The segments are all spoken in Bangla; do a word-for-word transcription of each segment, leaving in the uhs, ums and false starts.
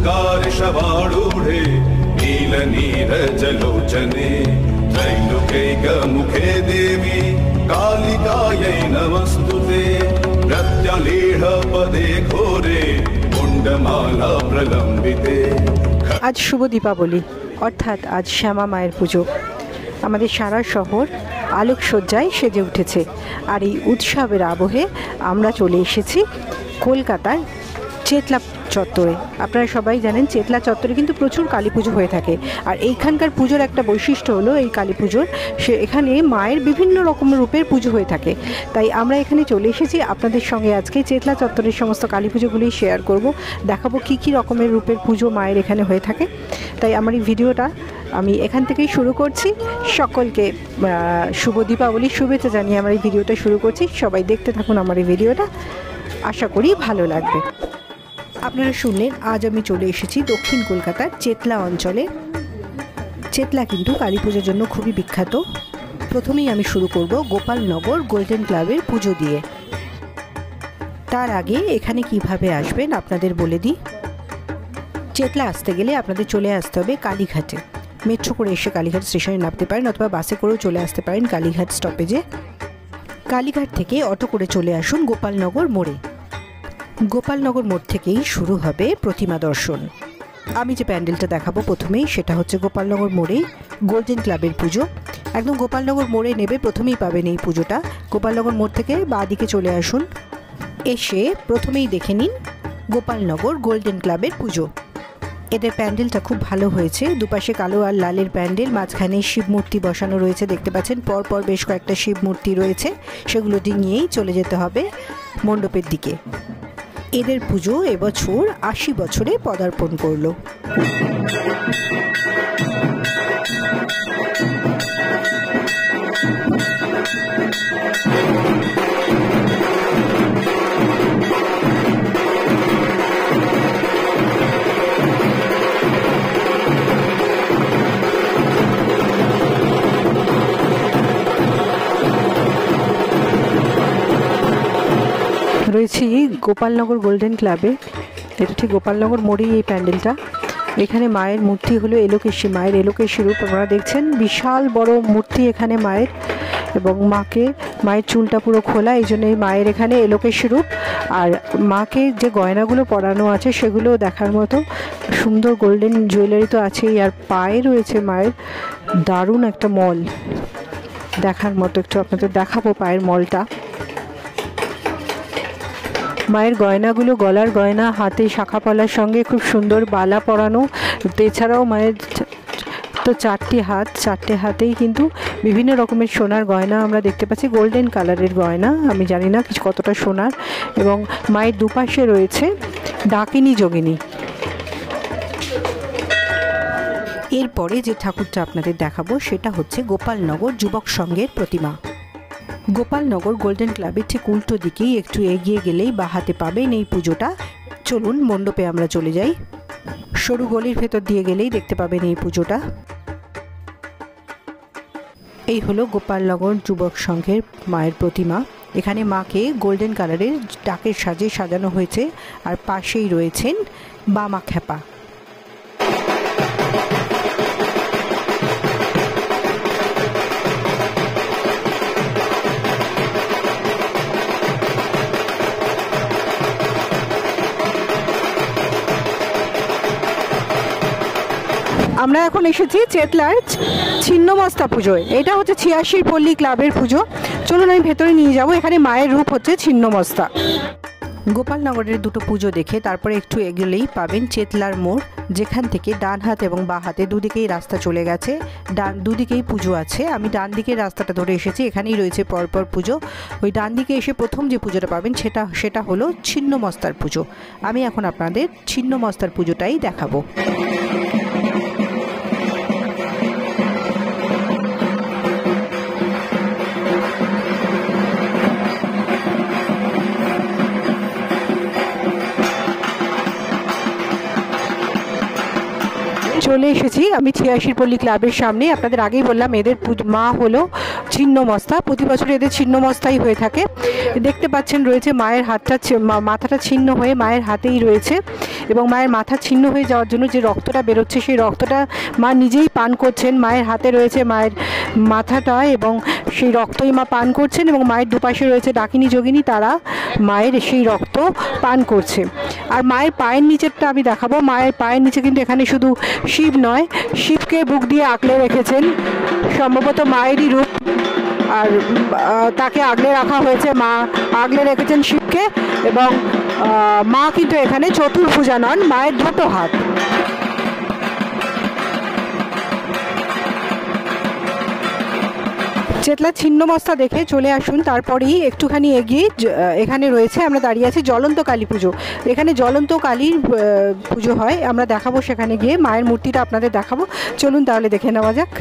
शवारूढे नील नीरजलोचने त्रैलोक्यैकमुखे देवी कालिकायै नमस्तुते प्रत्यलीढपदे घोरे कुण्डमाला प्रलम्बिते। आज शुभ दीपावली अर्थात आज श्यामा माয়ের পুজো। আমাদের সারা শহর আলোকসজ্জায় সেজে উঠেছে আর এই উৎসবের আবহে আমরা চলে এসেছি কলকাতার চেতলা চত্বরে। আপনারা সবাই জানেন চেতলা চত্বরে কিন্তু প্রচুর কালী পুজো হয়ে থাকে আর এইখানকার পুজোর একটা বৈশিষ্ট্য হলো এই কালী পুজোর সে এখানে মায়ের বিভিন্ন রকমের রূপের পুজো হয়ে থাকে। তাই আমরা এখানে চলে এসেছি আপনাদের সঙ্গে আজকে চেতলা চত্বরের সমস্ত কালী পুজোগুলি শেয়ার করব, দেখাবো কি কি রকমের রূপের পুজো মায়ের এখানে হয়ে থাকে। তাই আমার এই ভিডিওটা আমি এখান থেকেই শুরু করছি। সকলকে শুভ দীপাবলির শুভেচ্ছা জানিয়ে আমার এই ভিডিওটা শুরু করছি। সবাই দেখতে থাকুন আমার এই ভিডিওটা, আশা করি ভালো লাগবে। আপনারা শুনলেন আজ আমি চলে এসেছি দক্ষিণ কলকাতার চেতলা অঞ্চলে। চেতলা কিন্তু কালী পুজোর জন্য খুবই বিখ্যাত। প্রথমেই আমি শুরু করব গোপালনগর গোল্ডেন ক্লাবের পুজো দিয়ে। তার আগে এখানে কিভাবে আসবেন আপনাদের বলে দিই। চেতলা আসতে গেলে আপনাদের চলে আসতে হবে কালীঘাটে। মেট্রো করে এসে কালীঘাট স্টেশনে নামতে পারেন অথবা বাসে করেও চলে আসতে পারেন কালীঘাট স্টপেজে। কালীঘাট থেকে অটো করে চলে আসুন গোপালনগর মোড়ে। গোপালনগর মোড় থেকেই শুরু হবে প্রতিমা দর্শন। আমি যে প্যান্ডেলটা দেখাবো প্রথমেই সেটা হচ্ছে গোপালনগর মোড়ে গোল্ডেন ক্লাবের পুজো। একদম গোপালনগর মোড়ে নেবে প্রথমেই পাবেন এই পুজোটা। গোপালনগর মোড় থেকে বাঁ দিকে চলে আসুন, এসে প্রথমেই দেখে নিন গোপালনগর গোল্ডেন ক্লাবের পুজো। এদের প্যান্ডেলটা খুব ভালো হয়েছে, দুপাশে কালো আর লালের প্যান্ডেল, মাঝখানে শিব মূর্তি বসানো রয়েছে দেখতে পাচ্ছেন। পরপর বেশ কয়েকটা শিব মূর্তি রয়েছে, সেগুলো নিয়েই চলে যেতে হবে মণ্ডপের দিকে। এদের পুজো এবছর আশি বছরে পদার্পণ করলো। রয়েছি গোপালনগর গোল্ডেন ক্লাবে। এটা ঠিক গোপালনগর মোড়েই এই প্যান্ডেলটা। এখানে মায়ের মূর্তি হলো এলোকেশী, মায়ের এলোকেশী রূপ আপনারা দেখছেন। বিশাল বড় মূর্তি এখানে মায়ের, এবং মাকে মায়ের চুলটা পুরো খোলা, এই জন্য মায়ের এখানে এলোকেশী রূপ। আর মাকে যে গয়নাগুলো পরানো আছে সেগুলো দেখার মতো সুন্দর, গোল্ডেন জুয়েলারি তো আছেই, আর পায়ে রয়েছে মায়ের দারুণ একটা মল দেখার মতো। একটু আপনাদের দেখাবো পায়ের মলটা। মায়ের গয়নাগুলো গলার গয়না, হাতে শাখা পলার সঙ্গে খুব সুন্দর বালা পরানো। এছাড়াও মায়ের তো চারটি হাত, চারটে হাতেই কিন্তু বিভিন্ন রকমের সোনার গয়না আমরা দেখতে পাচ্ছি, গোল্ডেন কালারের গয়না। আমি জানি না কিছু কতটা সোনার। এবং মায়ের দুপাশে রয়েছে ডাকিনী যোগিনী। এরপরে যে ঠাকুরটা আপনাদের দেখাবো সেটা হচ্ছে গোপালনগর যুবক সংঘের প্রতিমা। গোপালনগর গোল্ডেন ক্লাবের ঠিক উল্টো দিকেই একটু এগিয়ে গেলেই বা হাতে পাবেন এই পুজোটা। চলুন মণ্ডপে আমরা চলে যাই। সরু গলির ভেতর দিয়ে গেলেই দেখতে পাবেন এই পুজোটা। এই হলো গোপালনগর যুবক সংঘের মায়ের প্রতিমা। এখানে মাকে গোল্ডেন কালারের ডাকের সাজে সাজানো হয়েছে, আর পাশেই রয়েছেন বামা খ্যাপা। আমরা এখন এসেছি চেতলার ছিন্নমস্তা পুজোয়। এটা হচ্ছে ছিয়াশির পল্লী ক্লাবের পুজো। চলুন আমি ভেতরে নিয়ে যাব। এখানে মায়ের রূপ হচ্ছে ছিন্নমস্তা। গোপালনগরের দুটো পুজো দেখে তারপরে একটু এগোলেই পাবেন চেতলার মোড়, যেখান থেকে ডান হাত এবং বাঁ হাতে দুদিকেই রাস্তা চলে গেছে। ডান দুদিকেই পুজো আছে। আমি ডান দিকের রাস্তাটা ধরে এসেছি, এখানেই রয়েছে পরপর পুজো। ওই ডান দিকে এসে প্রথম যে পুজোটা পাবেন সেটা সেটা হলো ছিন্নমস্তার পুজো। আমি এখন আপনাদের ছিন্নমস্তার পুজোটাই দেখাবো। চলে এসেছি আমি ছিয়াশির পল্লী ক্লাবের সামনে। আপনাদের আগেই বললাম এদের মা হলো ছিন্নমস্তা। প্রতি বছর এদের ছিন্নমস্তাই হয়ে থাকে। দেখতে পাচ্ছেন রয়েছে মায়ের হাতটা মাথাটা ছিন্ন হয়ে মায়ের হাতেই রয়েছে এবং মায়ের মাথা ছিন্ন হয়ে যাওয়ার জন্য যে রক্তটা বেরোচ্ছে সেই রক্তটা মা নিজেই পান করছেন। মায়ের হাতে রয়েছে মায়ের মাথাটা এবং সেই রক্তই মা পান করছেন এবং মায়ের দুপাশে রয়েছে ডাকিনী যোগিনী, তারা মায়ের সেই রক্ত পান করছে। আর মায়ের পায়ের নিচেরটা আমি দেখাবো। মায়ের পায়ের নিচে কিন্তু এখানে শুধু শিব নয়, শিবকে বুক দিয়ে আঁকলে রেখেছেন, সম্ভবত মায়েরই রূপ, আর তাকে আগলে রাখা হয়েছে, মা আগলে রেখেছেন শিবকে এবং মা কিন্তু এখানে চতুর্ভুজা নন, মায়ের দুটো হাত। চেতলা ছিন্নমস্তা দেখে চলে আসুন, তারপরেই একটুখানি এগিয়ে এখানে রয়েছে, আমরা দাঁড়িয়ে আছি জ্বলন্ত কালী পুজো। এখানে জ্বলন্ত কালীর পুজো হয়, আমরা দেখাবো সেখানে গিয়ে মায়ের মূর্তিটা আপনাদের দেখাবো। চলুন তাহলে দেখে নেওয়া যাক।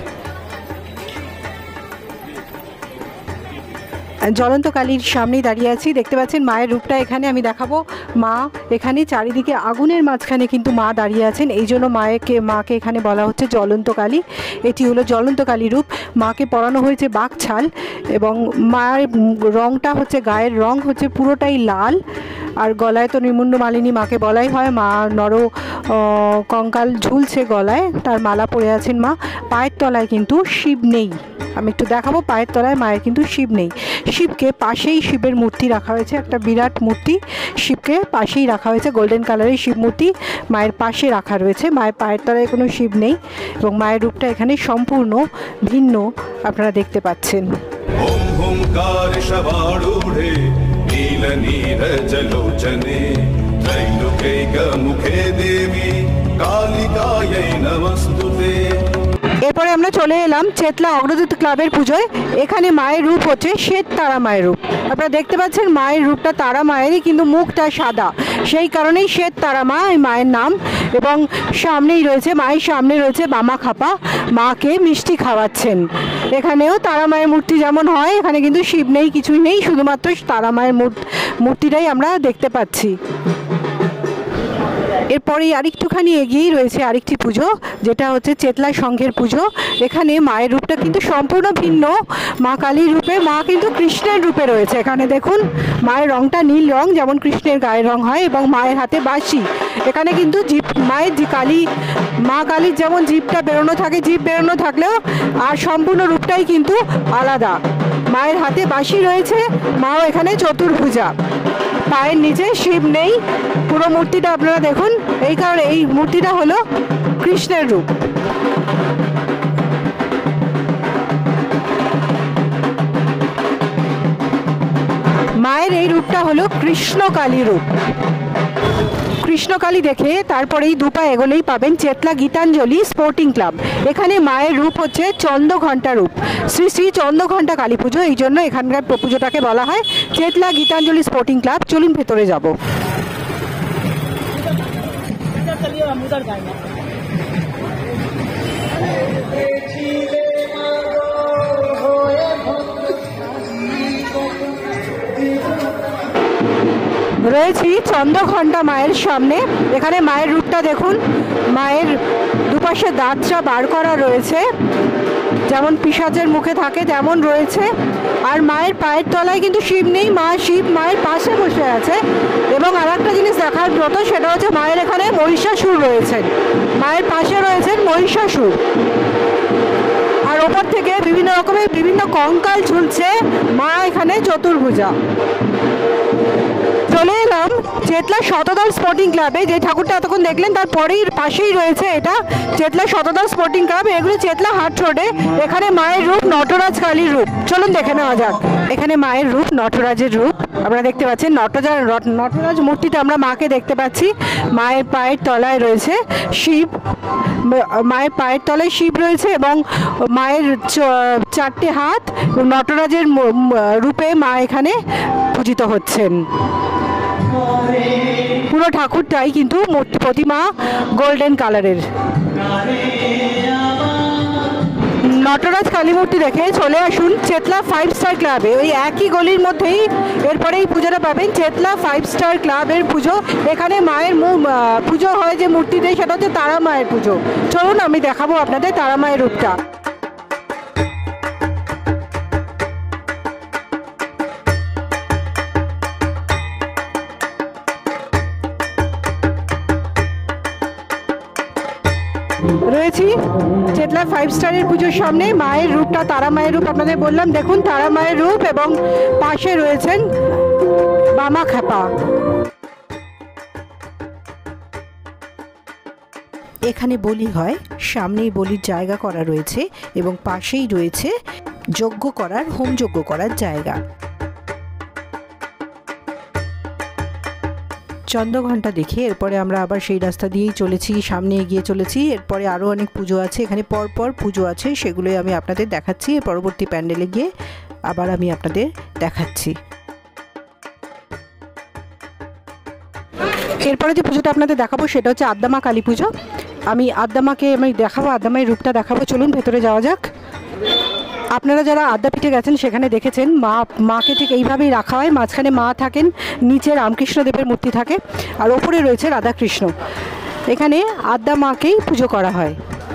জ্বলন্ত কালীর সামনেই দাঁড়িয়ে আছি, দেখতে পাচ্ছেন মায়ের রূপটা এখানে আমি দেখাবো। মা এখানে চারিদিকে আগুনের মাঝখানে কিন্তু মা দাঁড়িয়ে আছেন, এই জন্য মায়েকে মাকে এখানে বলা হচ্ছে জ্বলন্ত কালী। এটি হলো জ্বলন্ত কালী রূপ। মাকে পরানো হয়েছে বাঘ ছাল এবং মায়ের রংটা হচ্ছে, গায়ের রং হচ্ছে পুরোটাই লাল, আর গলায় তো নির্মুণ্ড মালিনী মাকে বলাই হয়। মা নর কঙ্কাল ঝুলছে গলায়, তার মালা পরে আছেন মা। পায়ের তলায় কিন্তু শিব নেই, আমি একটু দেখাবো। পায়ের তলায় মায়ের কিন্তু শিব নেই, শিবকে পাশেই শিবের মূর্তি রাখা হয়েছে, একটা বিরাট মূর্তি শিবকে পাশেই রাখা হয়েছে, গোল্ডেন কালারের শিব মূর্তি মায়ের পাশে রাখা রয়েছে। মায়ের পায়ের তলায় কোনো শিব নেই এবং মায়ের রূপটা এখানে সম্পূর্ণ ভিন্ন আপনারা দেখতে পাচ্ছেন। ওম ওমকার শবাড়ূঢ়ে নীল নীরজলোচনে ত্রৈলোক্যৈক মুখে দেবী কালিকাयै নমস্তুতে। এরপরে আমরা চলে এলাম চেতলা অগ্রদূত ক্লাবের পুজোয়। এখানে মায়ের রূপ হচ্ছে শ্বেত তারা মায়ের রূপ। আপনারা দেখতে পাচ্ছেন মায়ের রূপটা তারা মায়েরই, কিন্তু মুখটা সাদা, সেই কারণেই শ্বেত তারা মা এই মায়ের নাম। এবং সামনেই রয়েছে, মায়ের সামনে রয়েছে বামা খাপা, মাকে মিষ্টি খাওয়াচ্ছেন। এখানেও তারা মায়ের মূর্তি যেমন হয়, এখানে কিন্তু শিব নেই, কিছুই নেই, শুধুমাত্র তারা মায়ের মূর্তিটাই আমরা দেখতে পাচ্ছি। এরপরেই আরেকটুখানি এগিয়েই রয়েছে আরেকটি পুজো, যেটা হচ্ছে চেতলা সংঘের পুজো। এখানে মায়ের রূপটা কিন্তু সম্পূর্ণ ভিন্ন, মা কালীর রূপে, মা কিন্তু কৃষ্ণের রূপে রয়েছে। এখানে দেখুন মায়ের রংটা নীল রং, যেমন কৃষ্ণের গায়ের রং হয়, এবং মায়ের হাতে বাঁশি। এখানে কিন্তু জিভ, মায়ের যে কালী, মা কালীর যেমন জিভটা বেরোনো থাকে, জিভ বেরোনো থাকলেও আর সম্পূর্ণ রূপটাই কিন্তু আলাদা। মায়ের হাতে বাঁশি রয়েছে, মাও এখানে চতুর্ভুজা, পায়ের নিচে শিব নেই। পুরো মূর্তিটা আপনারা দেখুন, এই কারণে এই মূর্তিটা হলো কৃষ্ণের রূপ। মায়ের এই রূপটা হলো কৃষ্ণকালী রূপ। কৃষ্ণকালী দেখে তারপরেই দুপা এগোলেই পাবেন চেতলা গীতাঞ্জলি স্পোর্টিং ক্লাব। এখানে মায়ের রূপ হচ্ছে চন্দ্রঘণ্টা রূপ, শ্রী শ্রী চন্দ্রঘণ্টা কালী পুজো, এই জন্য এখানকার পুজোটাকে বলা হয় চেতলা গীতাঞ্জলি স্পোর্টিং ক্লাব। চলুন ভেতরে যাব। রয়েছি চন্দ্রঘণ্টা মায়ের সামনে। এখানে মায়ের রূপটা দেখুন, মায়ের দুপাশে দাঁতটা বার করা রয়েছে, যেমন পিশাচের মুখে থাকে তেমন রয়েছে। আর মায়ের পায়ের তলায় কিন্তু শিব নেই, মা শিব মায়ের পাশে বসে আছে। এবং আর একটা জিনিস দেখার মতো, সেটা হচ্ছে মায়ের এখানে মহিষাসুর রয়েছেন, মায়ের পাশে রয়েছেন মহিষাসুর। আর ওপর থেকে বিভিন্ন রকমের বিভিন্ন কঙ্কাল ঝুলছে, মা এখানে চতুর্ভুজা। চলে এলাম চেতলা শতদল স্পোর্টিং ক্লাবে। যে ঠাকুরটা এতক্ষণ দেখলেন তার পরেই পাশেই রয়েছে এটা চেতলা শতদল স্পোর্টিং ক্লাব, এগুলো চেতলা হাট রোডে। এখানে মায়ের রূপ নটরাজ কালীর রূপ, চলুন দেখে নেওয়া যাক। এখানে মায়ের রূপ নটরাজের রূপ, আপনারা দেখতে পাচ্ছেন নটরাজ নটরাজ মূর্তিতে আমরা মাকে দেখতে পাচ্ছি। মায়ের পায়ের তলায় রয়েছে শিব, মায়ের পায়ের তলায় শিব রয়েছে এবং মায়ের চারটে হাত, নটরাজের রূপে মা এখানে পূজিত হচ্ছেন। পুরো ঠাকুরটাই কিন্তু প্রতিমা গোল্ডেন কালারের। নটরাজ কালী মূর্তি দেখে চলে আসুন চেতলা ফাইভ স্টার ক্লাবে। ওই একই গলির মধ্যেই এরপরে এই পুজোটা পাবেন, চেতলা ফাইভ স্টার ক্লাবের পুজো। এখানে মায়ের পুজো হয় যে মূর্তিতে, সেটা হচ্ছে তারা মায়ের পুজো। চলুন আমি দেখাবো আপনাদের তারা মায়ের রূপটা। রয়েছি চেতলা ফাইভ স্টারের পুজোর সামনে। মায়ের রূপটা তারা মায়ের রূপ আপনাদের বললাম, দেখুন তারা মায়ের রূপ, এবং পাশে রয়েছেন বামা খ্যাপা। এখানে বলি হয়, সামনেই বলির জায়গা করা রয়েছে এবং পাশেই রয়েছে যজ্ঞ করার, হোম যজ্ঞ করার জায়গা। চন্দ্রঘণ্টা দেখে এরপরে আমরা আবার সেই রাস্তা দিয়েই চলেছি, সামনে এগিয়ে চলেছি। এরপরে আরও অনেক পুজো আছে, এখানে পরপর পুজো আছে, সেগুলোই আমি আপনাদের দেখাচ্ছি। পরবর্তী প্যান্ডেলে গিয়ে আবার আমি আপনাদের দেখাচ্ছি। এরপরে যে পুজোটা আপনাদের দেখাবো সেটা হচ্ছে আদ্দামা কালী পুজো। আমি আদ্দামাকে আমি দেখাবো, আদ্দামায়ের রূপটা দেখাবো। চলুন ভেতরে যাওয়া যাক। আপনারা যারা আদ্যাপীঠে গেছেন সেখানে দেখেছেন মা মাকে ঠিক এইভাবেই রাখা হয়। মাঝখানে মা থাকেন, নিচে রামকৃষ্ণদেবের মূর্তি থাকে, আর ওপরে রয়েছে রাধাকৃষ্ণ। এখানে আদ্যা মাকেই পুজো করা হয়।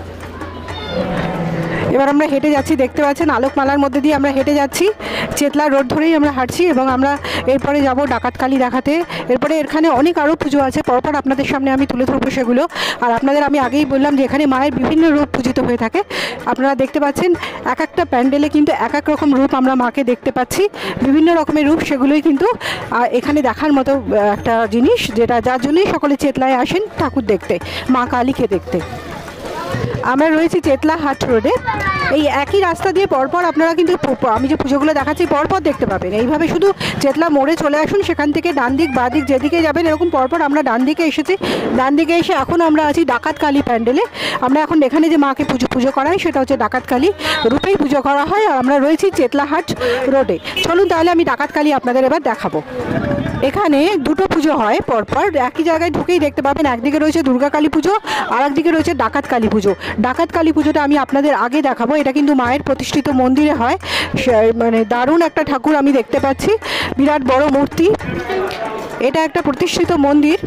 এবার আমরা হেঁটে যাচ্ছি, দেখতে পাচ্ছেন আলোকমালার মধ্যে দিয়ে আমরা হেঁটে যাচ্ছি। চেতলা রোড ধরেই আমরা হাঁটছি এবং আমরা এরপরে যাব ডাকাতকালী দেখাতে। এরপরে এখানে অনেক আরও পুজো আছে, পরপর আপনাদের সামনে আমি তুলে ধরবো সেগুলো। আর আপনাদের আমি আগেই বললাম যে এখানে মায়ের বিভিন্ন রূপ পূজিত হয়ে থাকে। আপনারা দেখতে পাচ্ছেন এক একটা প্যান্ডেলে কিন্তু এক এক রকম রূপ আমরা মাকে দেখতে পাচ্ছি, বিভিন্ন রকমের রূপ। সেগুলোই কিন্তু এখানে দেখার মতো একটা জিনিস, যেটা যার জন্যই সকলে চেতলায় আসেন ঠাকুর দেখতে, মা কালীকে দেখতে। আমরা রয়েছি চেতলা হাট রোডে। এই একই রাস্তা দিয়ে পরপর আপনারা কিন্তু আমি যে পুজোগুলো দেখাচ্ছি পরপর দেখতে পাবেন। এইভাবে শুধু চেতলা মোড়ে চলে আসুন, সেখান থেকে ডান দিক বাঁ দিক যেদিকে যাবেন এরকম পরপর আমরা ডান দিকে এসেছি। ডান দিকে এসে এখন আমরা আছি ডাকাত কালী প্যান্ডেলে। আমরা এখন এখানে যে মাকে পুজো পুজো করা হয় সেটা হচ্ছে ডাকাত কালী রূপেই পুজো করা হয়। আর আমরা রয়েছি চেতলা হাট রোডে। চলুন তাহলে আমি ডাকাত কালী আপনাদের এবার দেখাবো। এখানে দুটো পুজো হয় পরপর, একই জায়গায় ঢুকেই দেখতে পাবেন। একদিকে রয়েছে দুর্গা কালী পুজো, আর একদিকে রয়েছে ডাকাত কালী পুজো। ডাকাত কালী পুজোটা আমি আপনাদের আগে দেখাবো। এটা কিন্তু মায়ের প্রতিষ্ঠিত মন্দিরে হয়, মানে দারুণ একটা ঠাকুর আমি দেখতে পাচ্ছি, বিরাট বড় মূর্তি। এটা একটা প্রতিষ্ঠিত মন্দির,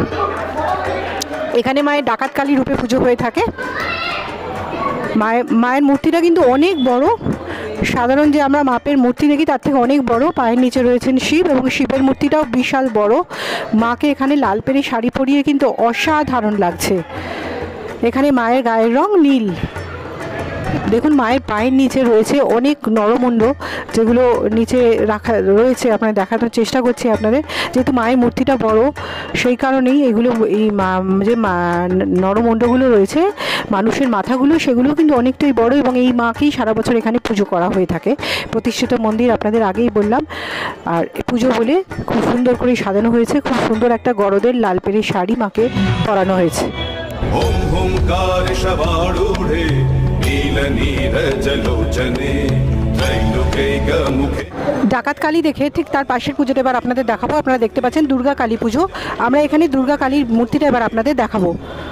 এখানে মায়ের ডাকাত কালী রূপে পুজো হয়ে থাকে। মায়ের মায়ের মূর্তিটা কিন্তু অনেক বড়, সাধারণ যে আমরা মাপের মূর্তি দেখি তার থেকে অনেক বড়। পায়ের নিচে রয়েছেন শিব এবং শিবের মূর্তিটাও বিশাল বড়। মাকে এখানে লাল পেরে শাড়ি পরিয়ে কিন্তু অসাধারণ লাগছে। এখানে মায়ের গায়ের রং নীল। দেখুন মায়ের পায়ের নিচে রয়েছে অনেক নরমুণ্ড, যেগুলো নিচে রাখা রয়েছে। আপনারা দেখানোর চেষ্টা করছি আপনাদের, যেহেতু মায়ের মূর্তিটা বড় সেই কারণেই এগুলো, এই যে নরমুণ্ডগুলো রয়েছে মানুষের মাথাগুলো, সেগুলো কিন্তু অনেকটাই বড় এবং এই মাকেই সারা বছর এখানে পুজো করা হয়ে থাকে। প্রতিষ্ঠিত মন্দির আপনাদের আগেই বললাম। আর পুজো বলে খুব সুন্দর করে সাজানো হয়েছে, খুব সুন্দর একটা গরদের লাল পেরে শাড়ি মাকে পরানো হয়েছে। ওম হুঙ্কার শবাড়ূঢ়ে নীল নীরজলোচনে ত্রৈলোক্যৈক মুখে। ডাকাত কালী দেখে ঠিক তার পাশের পুজোটা এবার আপনাদের দেখাবো। আপনারা দেখতে পাচ্ছেন দুর্গা কালী পুজো। আমরা এখানে দুর্গা কালীর মূর্তিটা এবার আপনাদের দেখাবো।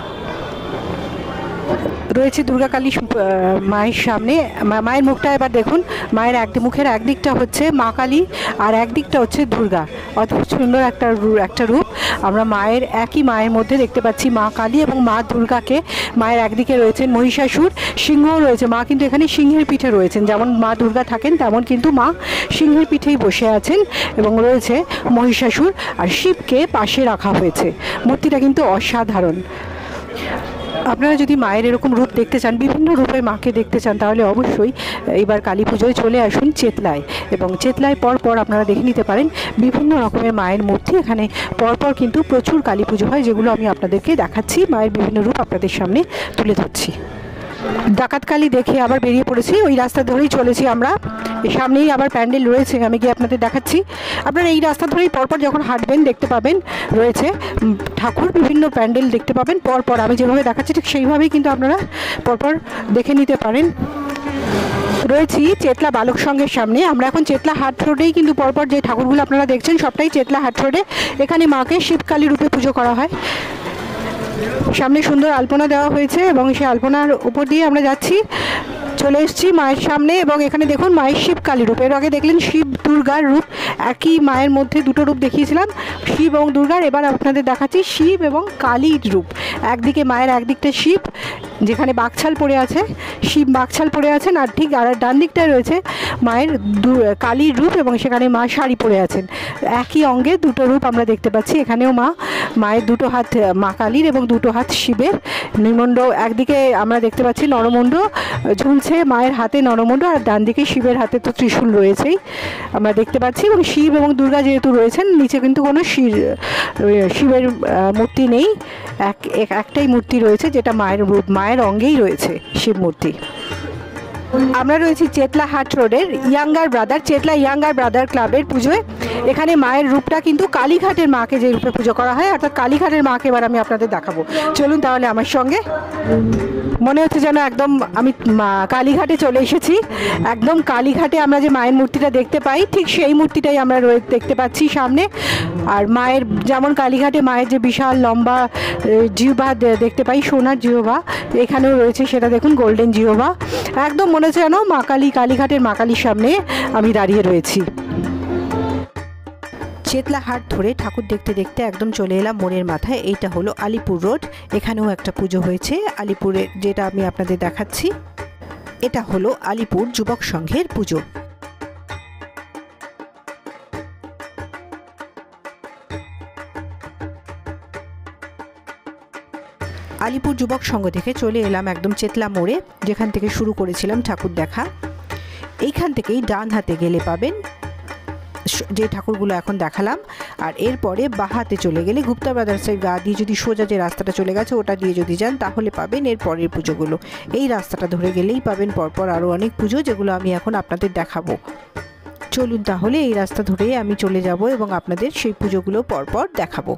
রয়েছে দুর্গা কালী মায়ের সামনে। মায়ের মুখটা এবার দেখুন, মায়ের এক মুখের একদিকটা হচ্ছে মা কালী আর একদিকটা হচ্ছে দুর্গা। অদ্ভুত সুন্দর একটা একটা রূপ আমরা মায়ের, একই মায়ের মধ্যে দেখতে পাচ্ছি মা কালী এবং মা দুর্গাকে। মায়ের একদিকে রয়েছেন মহিষাসুর, সিংহও রয়েছে। মা কিন্তু এখানে সিংহের পিঠে রয়েছেন, যেমন মা দুর্গা থাকেন তেমন কিন্তু মা সিংহের পিঠেই বসে আছেন এবং রয়েছে মহিষাসুর, আর শিবকে পাশে রাখা হয়েছে। মূর্তিটা কিন্তু অসাধারণ। আপনারা যদি মায়ের এরকম রূপ দেখতে চান, বিভিন্ন রূপে মাকে দেখতে চান, তাহলে অবশ্যই এবার কালী পুজোয় চলে আসুন চেতলায়। এবং চেতলায় পরপর আপনারা দেখে নিতে পারেন বিভিন্ন রকমের মায়ের মূর্তি। এখানে পরপর কিন্তু প্রচুর কালী পুজো হয়, যেগুলো আমি আপনাদেরকে দেখাচ্ছি, মায়ের বিভিন্ন রূপ আপনাদের সামনে তুলে ধরছি। ডাকাত কালী দেখে আবার বেরিয়ে পড়েছি, ওই রাস্তা ধরেই চলেছি আমরা। সামনেই আবার প্যান্ডেল রয়েছে, আমি গিয়ে আপনাদের দেখাচ্ছি। আপনারা এই রাস্তা ধরেই পরপর যখন হাঁটবেন দেখতে পাবেন রয়েছে ঠাকুর, বিভিন্ন প্যান্ডেল দেখতে পাবেন পরপর। আমি যেভাবে দেখাচ্ছি ঠিক সেইভাবেই কিন্তু আপনারা পরপর দেখে নিতে পারেন। রয়েছি চেতলা বালক সংঘের সামনে। আমরা এখন চেতলা হাট রোডেই কিন্তু পরপর যে ঠাকুরগুলো আপনারা দেখছেন সবটাই চেতলা হাট রোডে। এখানে মাকে শিবকালী রূপে পুজো করা হয়। সামনে সুন্দর আলপনা দেওয়া হয়েছে এবং সেই আলপনার উপর দিয়ে আমরা যাচ্ছি, চলে এসেছি মায়ের সামনে। এবং এখানে দেখুন মায়ের শিব কালী রূপ। এর আগে দেখলেন শিব দুর্গার রূপ, একই মায়ের মধ্যে দুটো রূপ দেখিয়েছিলাম, শিব এবং দুর্গার। এবার আপনাদের দেখাচ্ছি শিব এবং কালীর রূপ। একদিকে মায়ের একদিকটা শিব, যেখানে বাকছাল পড়ে আছে, শিব বাকছাল পড়ে আছেন, আর ঠিক আর ডান দিকটায় রয়েছে মায়ের দু কালীর রূপ এবং সেখানে মা শাড়ি পরে আছেন। একই অঙ্গে দুটো রূপ আমরা দেখতে পাচ্ছি। এখানেও মা মায়ের দুটো হাত মা কালীর এবং দুটো হাত শিবের। নির্মণ্ড একদিকে আমরা দেখতে পাচ্ছি নরমুণ্ড ঝুলছে মায়ের হাতে নরমুণ্ড, আর ডান দিকে শিবের হাতে তো ত্রিশূল রয়েছেই আমরা দেখতে পাচ্ছি। এবং শিব এবং দুর্গা যেহেতু রয়েছেন, নিচে কিন্তু কোনো শিবের মূর্তি নেই, এক একটাই মূর্তি রয়েছে যেটা মায়ের রূপ, মায়ের অঙ্গেই রয়েছে শিব মূর্তি। আমরা রয়েছি চেতলা হাট রোডের younger brother Chetla younger brother ক্লাবের পুজোয়। এখানে মায়ের রূপটা কিন্তু কালীঘাটের মাকে যে রূপে পুজো করা হয়, অর্থাৎ কালীঘাটের মাকে এবার আমি আপনাদের দেখাবো। চলুন তাহলে আমার সঙ্গে। মনে হচ্ছে যেন একদম আমি কালীঘাটে চলে এসেছি। একদম কালীঘাটে আমরা যে মায়ের মূর্তিটা দেখতে পাই, ঠিক সেই মূর্তিটাই আমরা দেখতে পাচ্ছি সামনে। আর মায়ের যেমন কালীঘাটে মায়ের যে বিশাল লম্বা জিহ্বা দেখতে পাই, সোনার জিহ্বা, এখানেও রয়েছে সেটা দেখুন গোল্ডেন জিহ্বা। একদম মনে হচ্ছে যেন মা কালী, কালীঘাটের মা কালীর সামনে আমি দাঁড়িয়ে রয়েছি। চেতলা হাট ধরে ঠাকুর দেখতে দেখতে একদম চলে এলাম মোড়ের মাথায়। এইটা হলো আলিপুর রোড। এখানেও একটা পুজো হয়েছে আলিপুরে, যেটা আমি আপনাদের দেখাচ্ছি। এটা হলো আলিপুর যুবক সংঘের পুজো। আলিপুর যুবক সংঘ থেকে চলে এলাম একদম চেতলা মোড়ে, যেখান থেকে শুরু করেছিলাম ঠাকুর দেখা। এইখান থেকেই ডান হাতে গেলে পাবেন যে ঠাকুরগুলো এখন দেখালাম, আর এরপরে বাঁ হাতে চলে গেলে গুপ্তা ব্রাদার্সের গা দিয়ে যদি সোজা যে রাস্তাটা চলে গেছে ওটা দিয়ে যদি যান তাহলে পাবেন এর পরের পুজোগুলো। এই রাস্তাটা ধরে গেলেই পাবেন পরপর আরও অনেক পুজো, যেগুলো আমি এখন আপনাদের দেখাবো। চলুন তাহলে এই রাস্তা ধরেই আমি চলে যাব এবং আপনাদের সেই পুজোগুলো পরপর দেখাবো।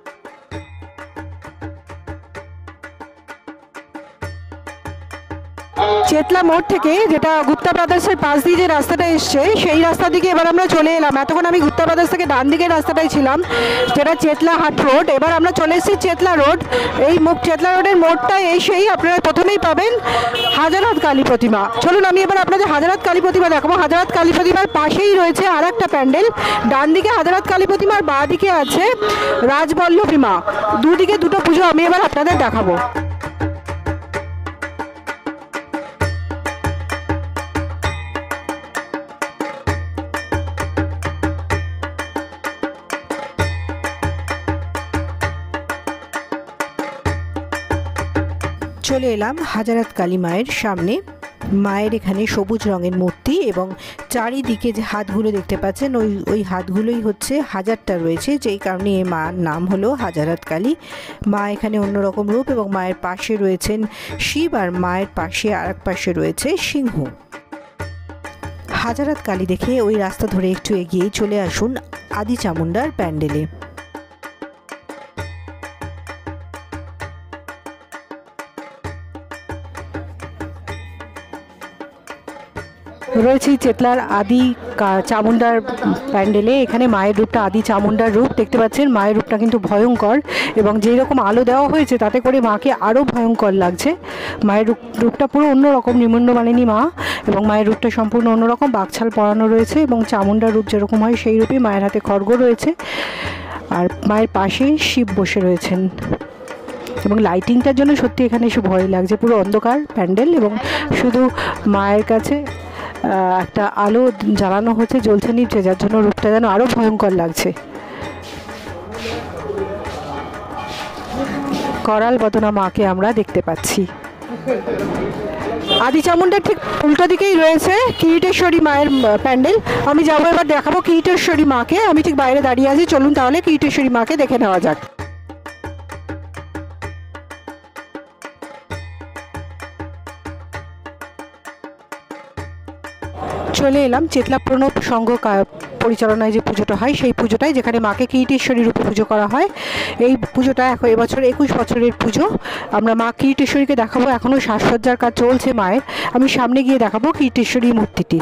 চেতলা মোড় থেকে, যেটা গুপ্তা ব্রাদার্সের পাশ দিয়ে যে রাস্তাটা এসছে, সেই রাস্তা দিকে এবার আমরা চলে এলাম। এতক্ষণ আমি গুপ্তা ব্রাদার্স থেকে ডান দিকের রাস্তাটাই ছিলাম, যেটা চেতলা হাট রোড। এবার আমরা চলে এসেছি চেতলা রোড। এই মুখ চেতলা রোডের মোড়টা এসেই আপনারা প্রথমেই পাবেন হাজারহাত কালী প্রতিমা। চলুন আমি এবার আপনাদের হাজারহাত কালী প্রতিমা দেখাবো। হাজারহাত কালী প্রতিমার পাশেই রয়েছে আর একটা প্যান্ডেল। ডান দিকে হাজারহাত কালী প্রতিমা, আর বাঁ দিকে আছে রাজবল্লভী মা। দুদিকে দুটো পুজো আমি এবার আপনাদের দেখাবো। চলে এলাম হাজারহাত কালী মায়ের সামনে। মায়ের এখানে সবুজ রঙের মূর্তি এবং চারিদিকে যে হাতগুলো দেখতে পাচ্ছেন, ওই ওই হাতগুলোই হচ্ছে হাজারটা রয়েছে, যেই কারণে এই মার নাম হলো হাজারহাত কালী। মা এখানে অন্যরকম রূপ, এবং মায়ের পাশে রয়েছেন শিব, আর মায়ের পাশে আর এক পাশে রয়েছে সিংহ। হাজারহাত কালী দেখে ওই রাস্তা ধরে একটু এগিয়েই চলে আসুন আদি চামুন্ডার প্যান্ডেলে। রয়েছি চেতলার আদি চামুন্ডার প্যান্ডেলে। এখানে মায়ের রূপটা আদি চামুন্ডার রূপ দেখতে পাচ্ছেন। মায়ের রূপটা কিন্তু ভয়ঙ্কর, এবং যেই রকম আলো দেওয়া হয়েছে তাতে করে মাকে আরও ভয়ঙ্কর লাগছে। মায়ের রূপ রূপটা পুরো অন্যরকম, নিমণ্ড মালিনী মা, এবং মায়ের রূপটা সম্পূর্ণ অন্যরকম। বাকছাল পরানো রয়েছে, এবং চামুন্ডার রূপ যেরকম হয় সেই রূপে মায়ের হাতে খড়গ রয়েছে, আর মায়ের পাশেই শিব বসে রয়েছেন। এবং লাইটিংটার জন্য সত্যি এখানে এসে ভয় লাগছে। পুরো অন্ধকার প্যান্ডেল, এবং শুধু মায়ের কাছে একটা আলো জ্বালানো হচ্ছে, জ্বলছে নিচ্ছে, যার জন্য রূপটা যেন আরও ভয়ঙ্কর লাগছে। করাল বদনা মাকে আমরা দেখতে পাচ্ছি। আদি চামুন্ডার ঠিক উল্টো দিকেই রয়েছে কিরিটেশ্বরী মায়ের প্যান্ডেল। আমি যাবো এবার দেখাবো কিরিটেশ্বরী মাকে। আমি ঠিক বাইরে দাঁড়িয়ে আছি, চলুন তাহলে কিরিটেশ্বরী মাকে দেখে নেওয়া যাক। চলে এলাম চেতলা প্রণব সংঘ পরিচালনায় যে পুজোটা হয় সেই পুজোটায়, যেখানে মাকে কিরিটেশ্বরী রূপে পুজো করা হয়। এই পুজোটা এখন এবছর একুশ বছরের পুজো। আমরা মা কিরিটেশ্বরীকে দেখাবো। এখনও সাজসজ্জার কাজ চলছে মায়ের। আমি সামনে গিয়ে দেখাবো কিরিটেশ্বরী মূর্তিটি।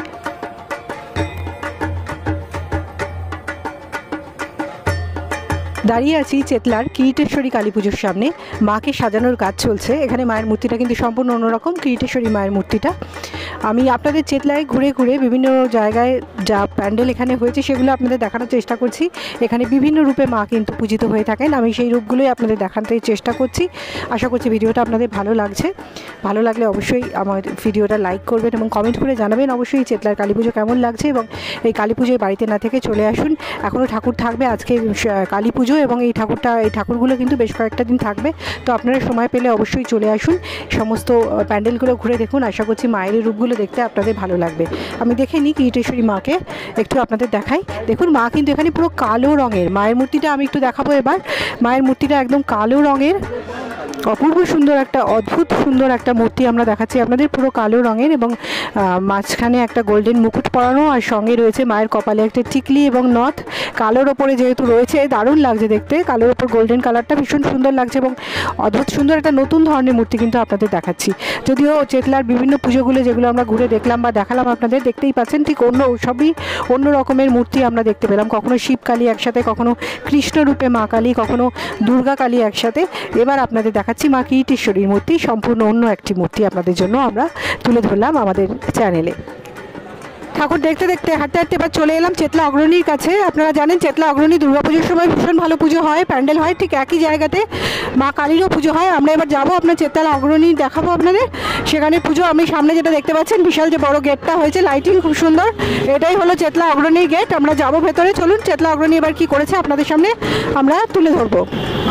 দাঁড়িয়ে আছি চেতলার কিরিটেশ্বরী কালী পুজোর সামনে। মাকে সাজানোর কাজ চলছে। এখানে মায়ের মূর্তিটা কিন্তু সম্পূর্ণ অন্যরকম, কিরিটেশ্বরী মায়ের মূর্তিটা। আমি আপনাদের চেতলায় ঘুরে ঘুরে বিভিন্ন জায়গায় যা প্যান্ডেল এখানে হয়েছে সেগুলো আপনাদের দেখানোর চেষ্টা করছি। এখানে বিভিন্ন রূপে মা কিন্তু পূজিত হয়ে থাকেন, আমি সেই রূপগুলোই আপনাদের দেখাতে চেষ্টা করছি। আশা করছি ভিডিওটা আপনাদের ভালো লাগছে। ভালো লাগলে অবশ্যই আমার ভিডিওটা লাইক করবেন এবং কমেন্ট করে জানাবেন অবশ্যই চেতলার কালী পুজো কেমন লাগছে। এবং এই কালী পুজোয় বাড়িতে না থেকে চলে আসুন, এখনও ঠাকুর থাকবে। আজকে কালী পুজো এবং এই ঠাকুরটা এই ঠাকুরগুলো কিন্তু বেশ কয়েকটা দিন থাকবে, তো আপনারা সময় পেলে অবশ্যই চলে আসুন, সমস্ত প্যান্ডেলগুলো ঘুরে দেখুন। আশা করছি মায়ের রূপগুলো দেখতে আপনাদের ভালো লাগবে। আমি দেখে নিই কিরিটেশ্বরী মাকে, একটু আপনাদের দেখাই। দেখুন মা কিন্তু এখানে পুরো কালো রঙের, মায়ের মূর্তিটা আমি একটু দেখাবো এবার। মায়ের মূর্তিটা একদম কালো রঙের, অপূর্ব সুন্দর একটা অদ্ভুত সুন্দর একটা মূর্তি আমরা দেখাচ্ছি আপনাদের, পুরো কালো রঙের এবং মাঝখানে একটা গোল্ডেন মুকুট পরানো, আর সঙ্গে রয়েছে মায়ের কপালে একটা টিকলি এবং নথ। কালোর ওপরে যেহেতু রয়েছে দারুণ লাগছে দেখতে, কালোর ওপর গোল্ডেন কালারটা ভীষণ সুন্দর লাগছে এবং অদ্ভুত সুন্দর একটা নতুন ধরনের মূর্তি কিন্তু আপনাদের দেখাচ্ছি। যদিও চেতলার বিভিন্ন পুজোগুলো যেগুলো আমরা ঘুরে দেখলাম বা দেখালাম আপনাদের, দেখতেই পাচ্ছেন ঠিক অন্য সবই অন্য রকমের মূর্তি আমরা দেখতে পেলাম। কখনো শিব কালী একসাথে, কখনো কৃষ্ণ রূপে মা কালী, কখনো দুর্গা কালী একসাথে। এবার আপনাদের দেখা মা কিরিটেশ্বরীর মূর্তি, সম্পূর্ণ অন্য একটি মূর্তি আপনাদের জন্য আমরা তুলে ধরলাম আমাদের চ্যানেলে। ঠাকুর দেখতে দেখতে হাঁটতে হাঁটতে এবার চলে এলাম চেতলা অগ্রণীর কাছে। আপনারা জানেন চেতলা অগ্রণী দুর্গাপুজোর সময় ভীষণ ভালো পুজো হয়, প্যান্ডেল হয়, ঠিক একই জায়গাতে মা কালীরও পুজো হয়। আমরা এবার যাবো আপনার চেতলা অগ্রণী দেখাবো আপনাদের, সেখানে পুজো। আমি সামনে যেটা দেখতে পাচ্ছেন বিশাল যে বড় গেটটা হয়েছে, লাইটিং খুব সুন্দর, এটাই হলো চেতলা অগ্রণীর গেট। আমরা যাবো ভেতরে, চলুন চেতলা অগ্রণী এবার কি করেছে আপনাদের সামনে আমরা তুলে ধরবো।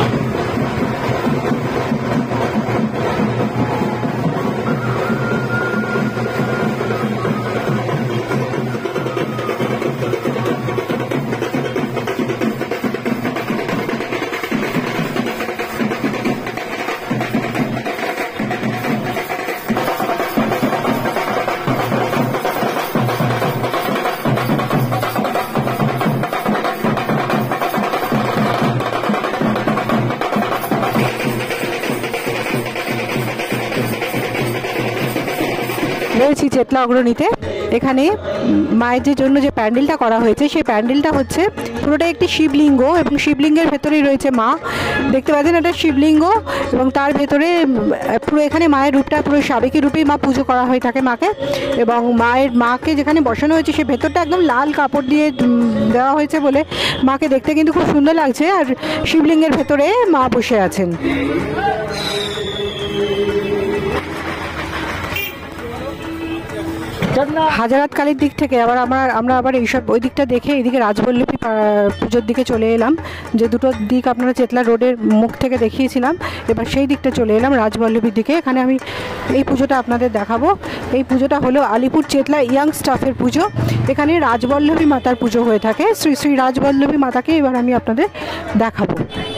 রয়েছি চেতলা অগ্রণীতে। এখানে মায়ের যে জন্য যে প্যান্ডেলটা করা হয়েছে সেই প্যান্ডেলটা হচ্ছে পুরোটা একটি শিবলিঙ্গ, এবং শিবলিঙ্গের ভেতরেই রয়েছে মা, দেখতে পাচ্ছেন এটা শিবলিঙ্গ, এবং তার ভেতরে পুরো এখানে মায়ের রূপটা পুরো সাবেকি রূপেই মা পুজো করা হয়ে থাকে মাকে। এবং মায়ের মাকে যেখানে বসানো হয়েছে সেই ভেতরটা একদম লাল কাপড় দিয়ে দেওয়া হয়েছে বলে মাকে দেখতে কিন্তু খুব সুন্দর লাগছে। আর শিবলিঙ্গের ভেতরে মা বসে আছেন। হাজারাত কালীর দিক থেকে আবার আমরা আমরা আবার এইসব ওই দিকটা দেখে এইদিকে রাজবল্লভী পুজোর দিকে চলে এলাম, যে দুটো দিক আপনারা চেতলা রোডের মুখ থেকে দেখিয়েছিলাম, এবার সেই দিকটা চলে এলাম রাজবল্লভীর দিকে। এখানে আমি এই পুজোটা আপনাদের দেখাবো। এই পুজোটা হলো আলিপুর চেতলা ইয়াং স্টাফের পুজো। এখানে রাজবল্লভী মাতার পুজো হয়ে থাকে, শ্রী শ্রী রাজবল্লভী মাতাকে এবার আমি আপনাদের দেখাবো।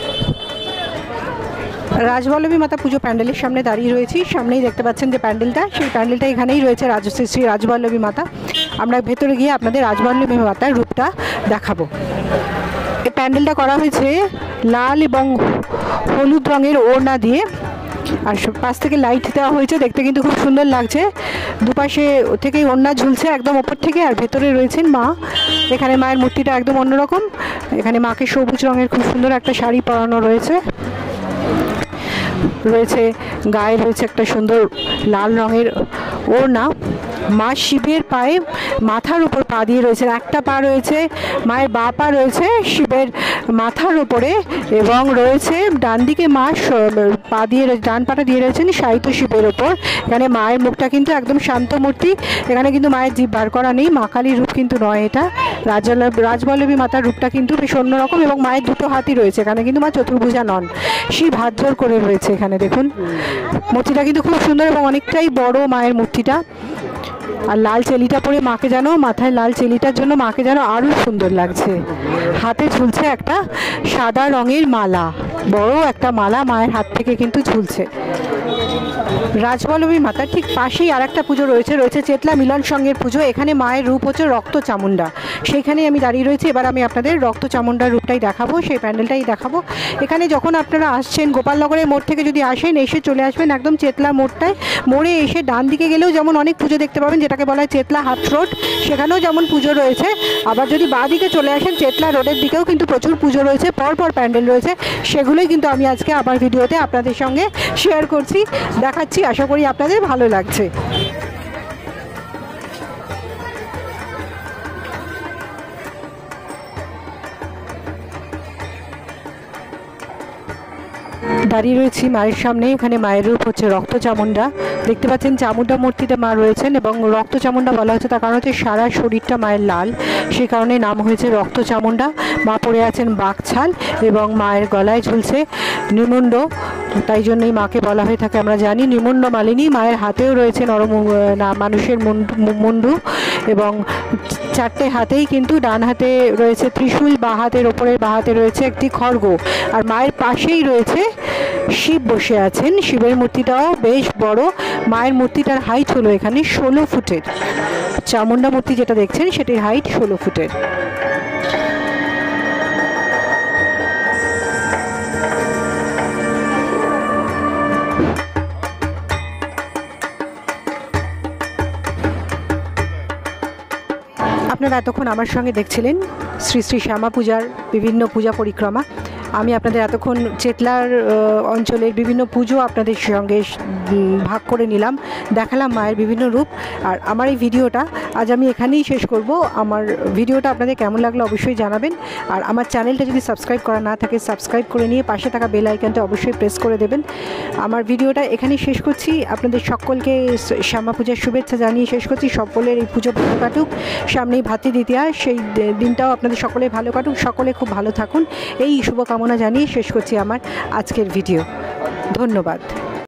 রাজবল্লভী মাতা পুজো প্যান্ডেলের সামনে দাঁড়িয়ে রয়েছি। সামনেই দেখতে পাচ্ছেন যে প্যান্ডেলটা, সেই প্যান্ডেলটা এখানেই রয়েছে রাজ শ্রী শ্রী রাজবল্লভী মাতা। আমরা ভেতরে গিয়ে আপনাদের রাজবল্লভী মাতার রূপটা দেখাবো। এই প্যান্ডেলটা করা হয়েছে লাল এবং হলুদ রঙের ওড়না দিয়ে, আর পাশ থেকে লাইট দেওয়া হয়েছে, দেখতে কিন্তু খুব সুন্দর লাগছে। দুপাশে থেকেই ওড়না ঝুলছে একদম ওপর থেকে, আর ভেতরে রয়েছেন মা। এখানে মায়ের মূর্তিটা একদম অন্যরকম। এখানে মাকে সবুজ রঙের খুব সুন্দর একটা শাড়ি পরানো রয়েছে, রয়েছে গায়ে রয়েছে একটা সুন্দর লাল রঙের ওড়না। মা শিবের পায়ে মাথার উপর পা দিয়ে রয়েছে, একটা পা রয়েছে মায়ের বা পা রয়েছে শিবের মাথার উপরে, এবং রয়েছে ডান দিকে মা পা দিয়ে ডান পাটা দিয়ে রয়েছেন সাহিত্য শিবের ওপর। এখানে মায়ের মুখটা কিন্তু একদম শান্ত মূর্তি, এখানে কিন্তু মায়ের জিভ বার করা নেই, মা কালীর রূপ কিন্তু নয় এটা। রাজবল্লভী মাতার রূপটা কিন্তু বেশ অন্যরকম, এবং মায়ের দুটো হাতই রয়েছে, এখানে কিন্তু মা চতুর্ভুজা নন, শিব হাত জোর করে রয়েছে এখানে। দেখুন মূর্তিটা কিন্তু খুব সুন্দর এবং অনেকটাই বড় মায়ের মূর্তিটা। আর লাল চেলিটা পরে মাকে যেন, মাথায় লাল চেলিটার জন্য মাকে যেন আরও সুন্দর লাগছে। হাতে ঝুলছে একটা সাদা রঙের মালা, বড় একটা মালা মায়ের হাত থেকে কিন্তু ঝুলছে। রাজবল্লভী মাতার ঠিক পাশেই আর একটা পুজো রয়েছে, রয়েছে চেতলা মিলন সংঘের পুজো। এখানে মায়ের রূপ হচ্ছে রক্ত চামুন্ডা, সেইখানেই আমি দাঁড়িয়ে রয়েছি। এবার আমি আপনাদের রক্ত চামুন্ডার রূপটাই দেখাবো, সেই প্যান্ডেলটাই দেখাবো। এখানে যখন আপনারা আসছেন গোপালনগরের মোড় থেকে যদি আসেন, এসে চলে আসবেন একদম চেতলা মোড়টায়। মোড়ে এসে ডান দিকে গেলেও যেমন অনেক পুজো দেখতে পাবেন, যেটাকে বলা হয় চেতলা হাট রোড, সেখানেও যেমন পুজো রয়েছে। আবার যদি বাঁ দিকে চলে আসেন চেতলা রোডের দিকেও কিন্তু প্রচুর পুজো রয়েছে, পরপর প্যান্ডেল রয়েছে। সেগুলোই কিন্তু আমি আজকে আবার ভিডিওতে আপনাদের সঙ্গে শেয়ার করছি, দেখাচ্ছি। আশা করি আপনাদের ভালো লাগছে। দাঁড়িয়ে রয়েছি মায়ের সামনে। এখানে মায়ের রূপ হচ্ছে রক্ত চামুন্ডা। দেখতে পাচ্ছেন চামুন্ডা মূর্তিতে মা রয়েছেন, এবং রক্ত চামুন্ডা বলা হচ্ছে তার কারণ হচ্ছে সারা শরীরটা মায়ের লাল, সেই কারণে নাম হয়েছে রক্ত চামুন্ডা। মা পরে আছেন বাঘছাল এবং মায়ের গলায় ঝুলছে নিমুন্ড, তাই জন্যই মাকে বলা হয়ে থাকে আমরা জানি নিমুন্ড মালিনী। মায়ের হাতেও রয়েছে নরম না মানুষের মুন্ডু, এবং চারটে হাতেই কিন্তু ডান হাতে রয়েছে ত্রিশূল, বাঁ হাতের ওপরের বাঁ হাতে রয়েছে একটি খড়গ, আর মায়ের পাশেই রয়েছে শিব বসে আছেন। শিবের মূর্তিটাও বেশ বড়। মায়ের মূর্তিটার হাইট হলো এখানে ষোলো ফুটের। চামুন্ডা মূর্তি যেটা দেখছেন সেটির হাইট ষোলো ফুটের। আপনারা এতক্ষণ আমার সঙ্গে দেখছিলেন শ্রী শ্রী শ্যামা পূজার বিভিন্ন পূজা পরিক্রমা। আমি আপনাদের এতক্ষণ চেতলার অঞ্চলের বিভিন্ন পুজো আপনাদের সঙ্গে ভাগ করে নিলাম, দেখালাম মায়ের বিভিন্ন রূপ। আর আমার এই ভিডিওটা আজ আমি এখানেই শেষ করব। আমার ভিডিওটা আপনাদের কেমন লাগলো অবশ্যই জানাবেন। আর আমার চ্যানেলটা যদি সাবস্ক্রাইব করা না থাকে সাবস্ক্রাইব করে নিয়ে পাশে থাকা বেল আইকনটা অবশ্যই প্রেস করে দেবেন। আমার ভিডিওটা এখানেই শেষ করছি। আপনাদের সকলকে শ্যামা পূজার শুভেচ্ছা জানিয়ে শেষ করছি। সকলের এই পুজো ভালো কাটুক, সামনেই ভাতৃদ্বিতীয়া, সেই দিনটাও আপনাদের সকলে ভালো কাটুক, সকলে খুব ভালো থাকুন, এই শুভকামনা জানিয়ে শেষ করছি আমার আজকের ভিডিও। ধন্যবাদ।